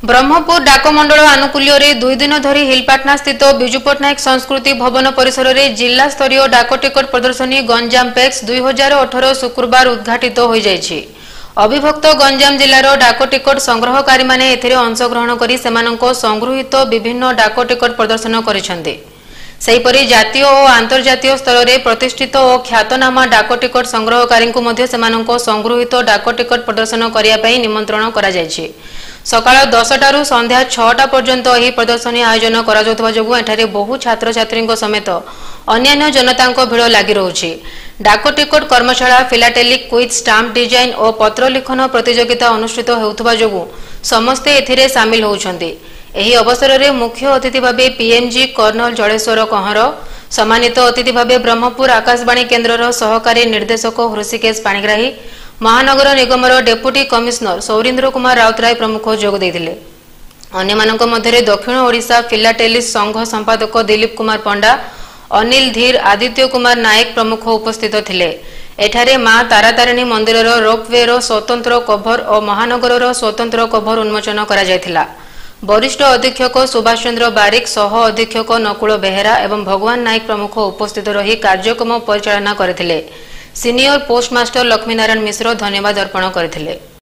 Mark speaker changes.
Speaker 1: ब्रह्मपुर डाकमंडल आनुकूल्य 2 दिन धरी हिलपाटना स्थित विजु पट्टनायक संस्कृति भवन परिसर में जिला स्तरीय डाक टिकट प्रदर्शनी गंजाम पेक्स 2018 शुक्रवार उद्घाटित हो जायछि। अविभक्त गंजाम जिलार डाक टिकट संग्रहकारी माने एथिरे अंशग्रहण करी सेमानंको संगृहीत विभिन्न डाक टिकट प्रदर्शन करिसेंते। सेहीपरि जातीय और आंतर्जातीय स्तर में प्रतिष्ठित और ख्यातनामा डाक टिकट संग्रहकारी सेमानंको संगृहीत डाक टिकट प्रदर्शन करिया पई निमंत्रण करा जायछि। सकाळ 10टारू संध्या 6टा पर्यंत यह प्रदर्शनी आयोजन करा जाउथबा जोगु एठारे बहु छात्र छात्री समेत अन्यान्य जनता भिड़ लगी रहुछि। डाक टिकट कर्मशाला फिलाटेलिक क्विज स्टाम्प डिजाइन और पत्र लिखन प्रतियोगिता अनुष्ठित हेउथबा जोगु समस्ते एथिरे सामिल होउछन्ति। एही अवसर में मुख्य अतिथि भावे पीएमजी कर्नल जलेश्वर कंहर, सम्मानित अतिथि भावे ब्रह्मपुर आकाशवाणी केन्द्रर सहकारी निर्देशक हृषिकेश पाणिग्राही, महानगर निगमर डेप्यूटी कमिशनर सौरीन्द्र कुमार राउतराय प्रमुख जोग देथिले। अन्यमानक मध्यरे दक्षिण ओडिशा फिलाटेलिस्ट संघ संपादक दिलीप कुमार पंडा, अनिल धीर, आदित्य कुमार नायक प्रमुख उपस्थित थिले। एठारे मां तारातारिणी मंदिरर रोपवे स्वतंत्र कभर और महानगर स्वतंत्र कभर उन्मोचन करा जायथिला। वरिष्ठ अधीक्षक सुभाष चंद्र बारिक, सह अधीक्षक नकुल बेहेरा एवं भगवान नायक प्रमुख उपस्थित रही कार्यक्रम परिचालना करथिले। सीनियर पोस्टमास्टर लक्ष्मीनारायण मिश्र धन्यवाद अर्पण करथिले।